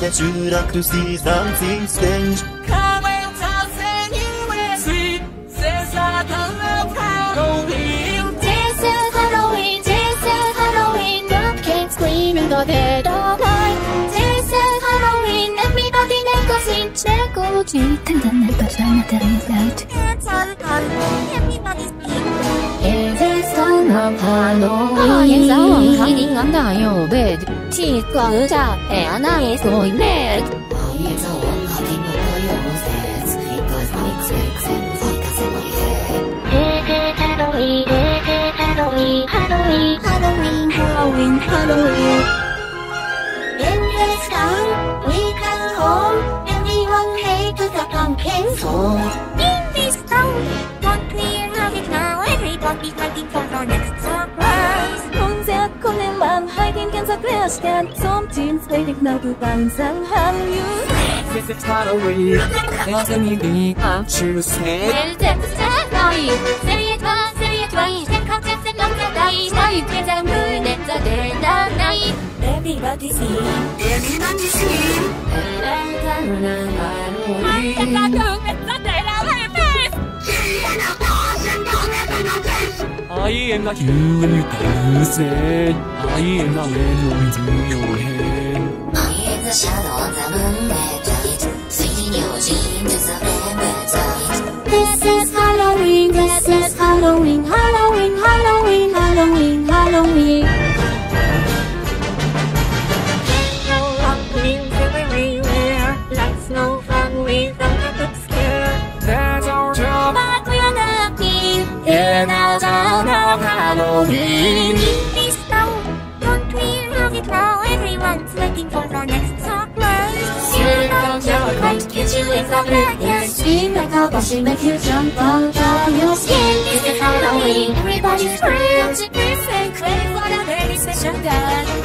that you'd like to see something strange. Come and tell anywhere sweet, says I don't love Halloween. This is Halloween, this is Halloween. Pumpkins scream in the dead of night. This is Halloween, everybody make a scene. 최고 지탄단 날 빠져나가는 night. It's Halloween, everybody's It is son of Halloween. High sound hiding under your bed. Teeth closed up and eyes going red. It's all hiding under your bed. Because it's in my head. It is Halloween, it is Halloween, Halloween, Halloween, Halloween, Halloween. In this town, we come home. Everyone hates the pumpkin's home. In this town, don't clear have it now. Everybody's waiting for the next surprise. 만 hiding in the glass can something's waiting now to 반상한 you. This is Halloween, 여전히 감추세. 셀제부터 너희 세리에트와 세리에트와이 생각제스 넘겨다이 사이 대장물 냅자들 나나이 Everybody's here, everybody's here. 에란타르는 하루이 I am not you and you dancing. I am not when to your head. I am the shadow on the moonlit night, seeing your dreams as a appetite. This is Halloween, this is Halloween, Halloween, Halloween, Halloween, Halloween. Halloween everywhere, life's no fun without a good scare. That's our job, but we're not in our town of Halloween. In this town, don't we have it now? Everyone's waiting for the next surprise. Here comes your great catch you in the bed. Yes, scream like a bush, make you jump out of your skin. This is Halloween, everybody's free. It's a perfect way for a very special day.